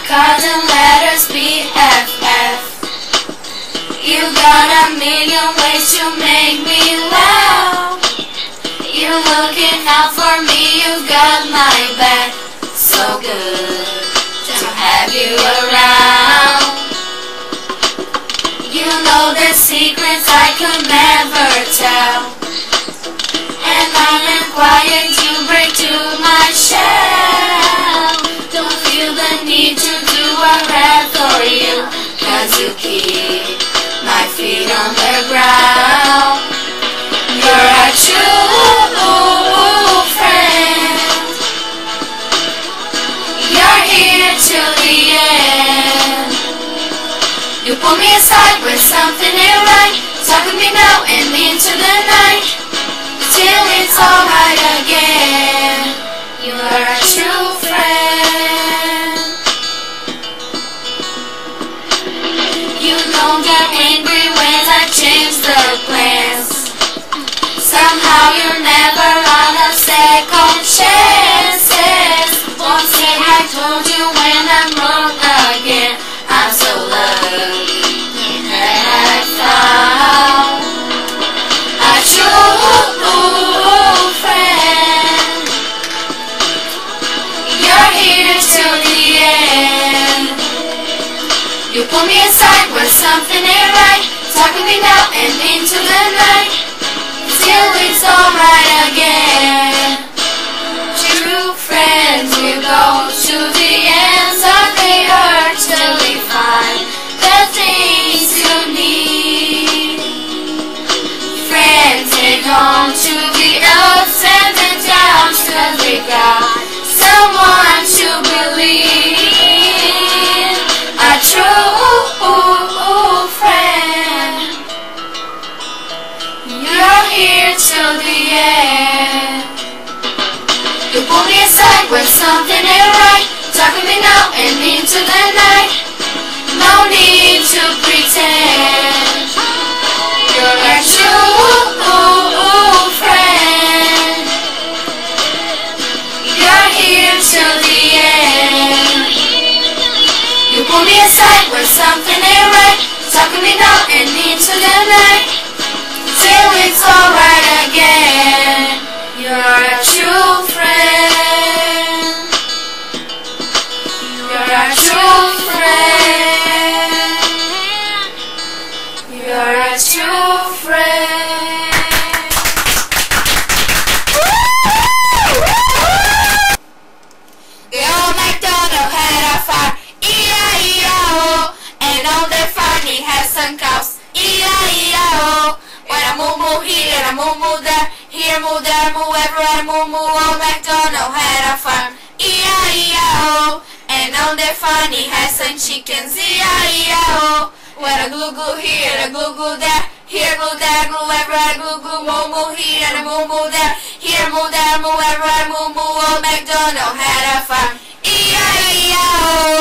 cards and letters BFF. You got a million ways to make me laugh. You looking out for me, you got my back. So good to have you around. You know the secrets I could never tell, and I'm required to break to my shell. Don't feel the need to do a rap for you, 'cause you keep my feet on the ground. You're a true friend. You're here till the end. You pull me aside when something ain't right. Talk with me now and into the night, till it's alright again. You're a true friend. You don't get angry when I change the plans. Somehow you're never on a second chances. Won't say I told you when I'm wrong again. I'm so lucky that I found a true friend. You're here till the end. You pull me aside when something ain't right. Talk with me now and into the night, till it's alright again. True friends, we go to the ends of the earth till we find the things you need. Friends, hang on to the ups and the downs, 'cause we got someone to believe. A true friend. You're here till the end. You pull me aside when something ain't right. Talk with me now and into the night. No need to pretend. You're a true friend. You're here till the end. You pull me aside when something ain't right. Talk with me now and into the night, till it's alright again. You're a true friend. You're a true friend. You're a true friend. The old MacDonald had a farm, E-I-E-I-O, and on the farm he had some cows, E-I-E-I-O. When I moo here and I moo there, here moo there, moo everywhere, moo. Old MacDonald had a farm, E-I-E-I-O, and on the farm he had some chickens, E-I-E-I-O. When I glue here and I glue there, here glue there, glue everywhere, glue moo here and I moo there, here moo there, moo everywhere, moo. Old MacDonald had a farm, E-I-E-I-O.